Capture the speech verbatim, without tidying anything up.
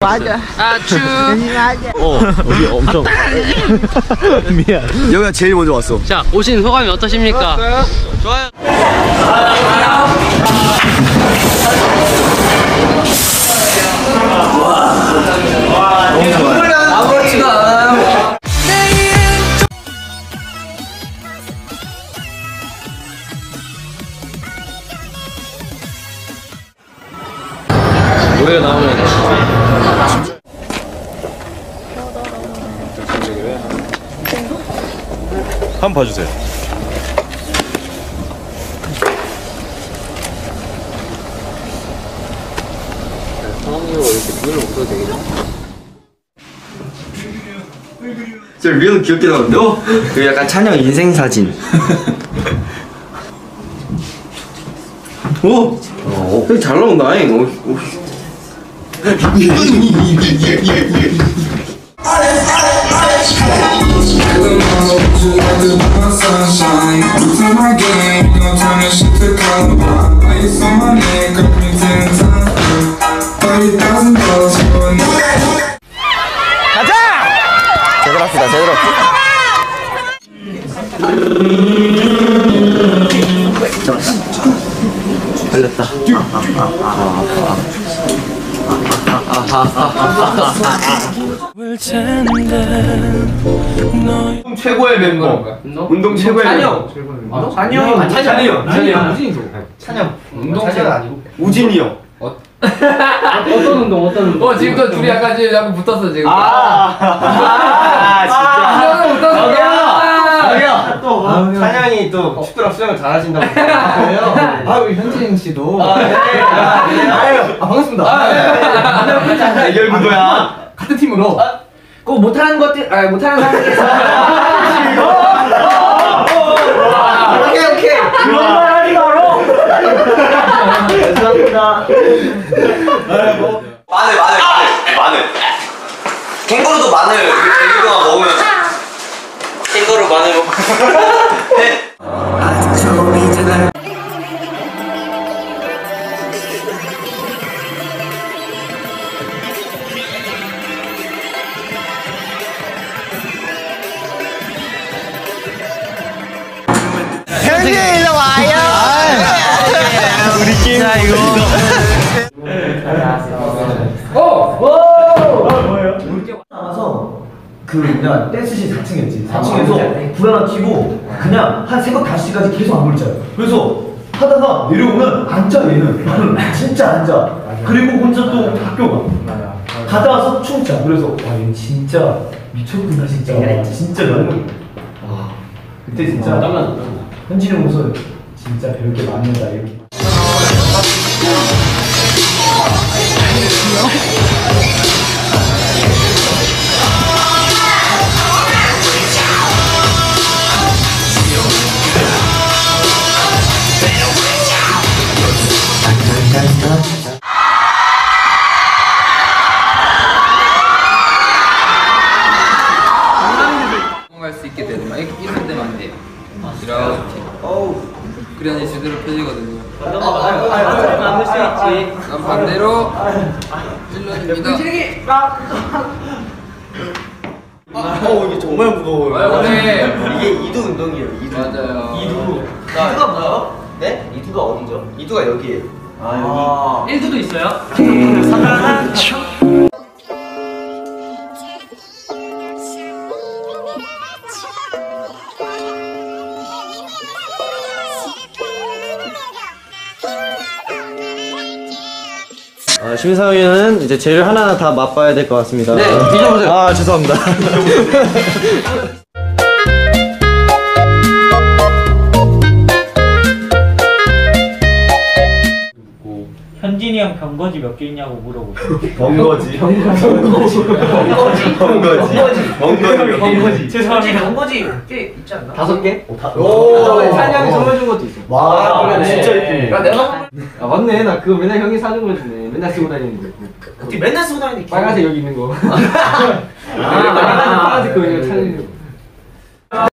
맞아. 아추. 맞아. 어, 여기 엄청 미안. 여기가 제일 먼저 왔어. 자, 오신 소감이 어떠십니까? 좋아요. 너무 좋아요. 아버지가 노래가 나오면 한번 봐주세요. 성황이로 이렇게 눈을 못 떠도 되겠죠? 저 리얼 귀엽게 나오는데? 어? 그 약간 찬영 인생 사진. 오! 어, 되게 잘 나온다. 잉. 오, 오. 가자! 제대로 합시다, 제대로. 걸렸다. 최고의 멤버. 운동 최고의 멤버. 찬영. 찬영. 아, 찬영. 찬영. 우진이도. 찬영. 운동 찬영 아니고. 우진이 형. 어떤 운동? 어떤 운동? 어 지금 또 둘이 약간 지금 약간 붙었어 지금. 아, 아, 진짜. 지금 붙었어. 자기야, 또 찬영이 또 슈트랑 수영을 잘하신다고. 그래요? 아 우리 현진 씨도. 아, 네. 아, 네. 아유, 아 반갑습니다. 아, 대결 구도야. 같은 팀으로. 꼭 못하는 것들, 아 못하는 사람들께서. 오케이, 오케이. 그런 말 하지 마라. 감사합니다. 마늘, 마늘, 마늘, 마늘. 캥거루도 마늘 일 년 동안 먹으면 캥거루 마늘 먹고. 네. 현진이 일로 와요. 우리 게임 자 이거. 나와서 그 그냥 댄스실 사 층이었지. 사 층에서 불 하나 켜고 그냥 한 새벽 다섯 시까지 계속 안무를 짜요. 그래서 하다가 내려오면 앉아 얘는. 나는 진짜 앉아. 그리고 혼자 또 학교 가. 가다 와서 춤춰. 그래서 와 얘는 진짜 미쳤구나 진짜. 진짜 너무. 와 그때 진짜 현진이 형 모습 진짜 배울 게 많은다 이렇게. 성공할 수 있게 되는 막 이런 데만 안 돼요. 이렇게. 어우. 그래야지 제대로 펴지거든요. 만들 수 있지. 그럼 반대로 찔러줍니다. 어, 이게 정말 무거워요. 아, 네. 이게 이두 운동이에요. 이두. 맞아요. 이두. 이두가 뭐예요? 네? 이두가 어디죠? 이두가 여기에요. 아, 여기. 일두도 있어요? 아, 심사위원은 이제 재료 하나하나 다 맛봐야 될 것 같습니다. 네, 드셔보세요. 아, 죄송합니다. 현진이 형 병거지 몇 개 있냐고 물어보세요. 번거지. 번거지. 번거지. 번거지. 번거지. 번거지. 죄송합니다. 병거지 꽤 있지 않나? 다섯 개? 오, 찬영이 선물 준 것도 있어. 와, 그래, 진짜 네. 예쁘네. 야, 내가 아 맞네. 나 그거 맨날 형이 사준 거 주네. 맨날 쓰고 다니는데. 어떻게 맨날 쓰고 다니는데 빨간색 여기 있는 거. 아, 빨간색 거 이거 찬영이.